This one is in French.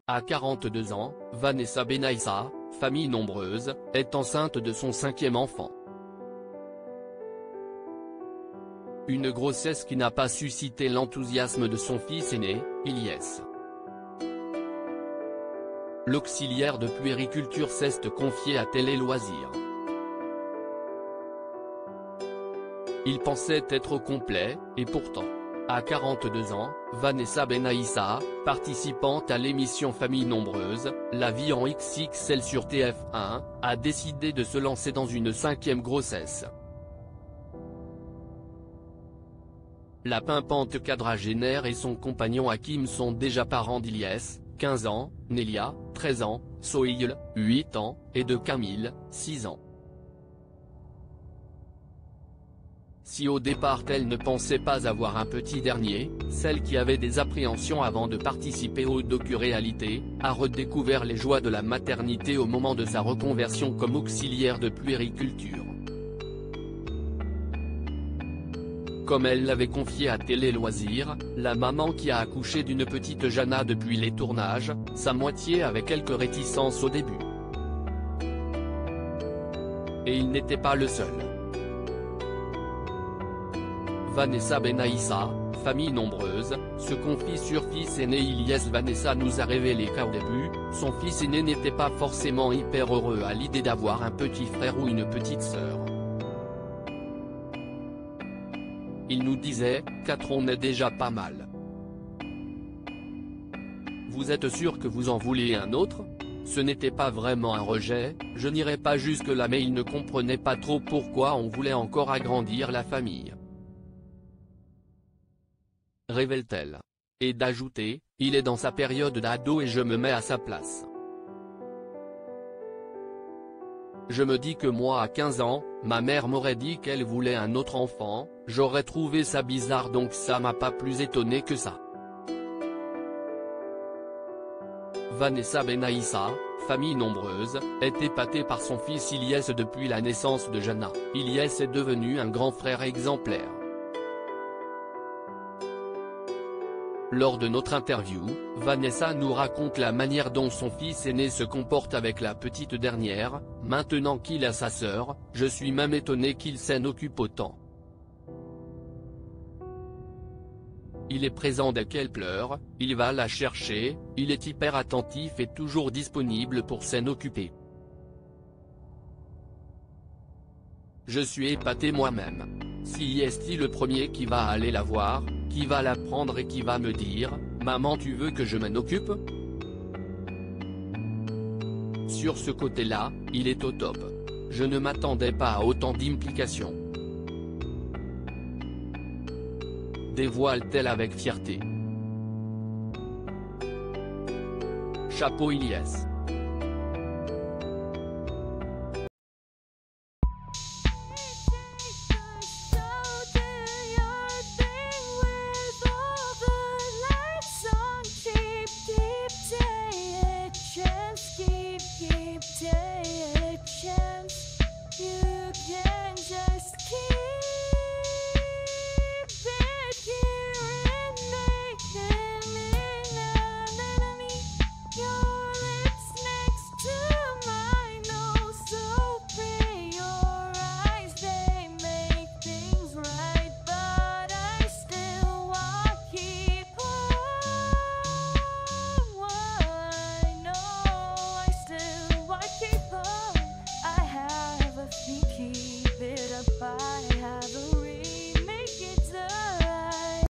À 42 ans, Vanessa Benaïssa, famille nombreuse, est enceinte de son 5e enfant. Une grossesse qui n'a pas suscité l'enthousiasme de son fils aîné, Ilyes. L'auxiliaire de puériculture s'est confié à Télé Loisirs. Il pensait être au complet, et pourtant. À 42 ans, Vanessa Benaïssa, participante à l'émission Famille nombreuse, La vie en XXL sur TF1, a décidé de se lancer dans une 5e grossesse. La pimpante quadragénaire et son compagnon Hakim sont déjà parents d'Ilyes, 15 ans, Nelia, 13 ans, Sohail, 8 ans, et de Camille, 6 ans. Si au départ elle ne pensait pas avoir un petit dernier, celle qui avait des appréhensions avant de participer aux docu-réalités, a redécouvert les joies de la maternité au moment de sa reconversion comme auxiliaire de puériculture. Comme elle l'avait confié à Télé Loisirs, la maman qui a accouché d'une petite Jana depuis les tournages, sa moitié avait quelques réticences au début. Et il n'était pas le seul. Vanessa Benaïssa, famille nombreuse, se confie sur fils aîné Ilyes. Vanessa nous a révélé qu'au début, son fils aîné n'était pas forcément hyper heureux à l'idée d'avoir un petit frère ou une petite sœur. Il nous disait, 4 on est déjà pas mal. Vous êtes sûr que vous en voulez un autre? Ce n'était pas vraiment un rejet, je n'irai pas jusque-là, mais il ne comprenait pas trop pourquoi on voulait encore agrandir la famille. Révèle-t-elle. Et d'ajouter, il est dans sa période d'ado et je me mets à sa place. Je me dis que moi à 15 ans, ma mère m'aurait dit qu'elle voulait un autre enfant, j'aurais trouvé ça bizarre, donc ça m'a pas plus étonné que ça. Vanessa Benaïssa, famille nombreuse, est épatée par son fils Ilyes depuis la naissance de Jana. Ilyes est devenu un grand frère exemplaire. Lors de notre interview, Vanessa nous raconte la manière dont son fils aîné se comporte avec la petite dernière. Maintenant qu'il a sa sœur, je suis même étonné qu'il s'en occupe autant. Il est présent dès qu'elle pleure, il va la chercher, il est hyper attentif et toujours disponible pour s'en occuper. Je suis épaté moi-même. Si est-il le premier qui va aller la voir, qui va la prendre et qui va me dire, « Maman, tu veux que je m'en occupe ?» Sur ce côté-là, il est au top. Je ne m'attendais pas à autant d'implications. Dévoile-t-elle avec fierté. Chapeau Ilyes. Keep taking a chance. You can just keep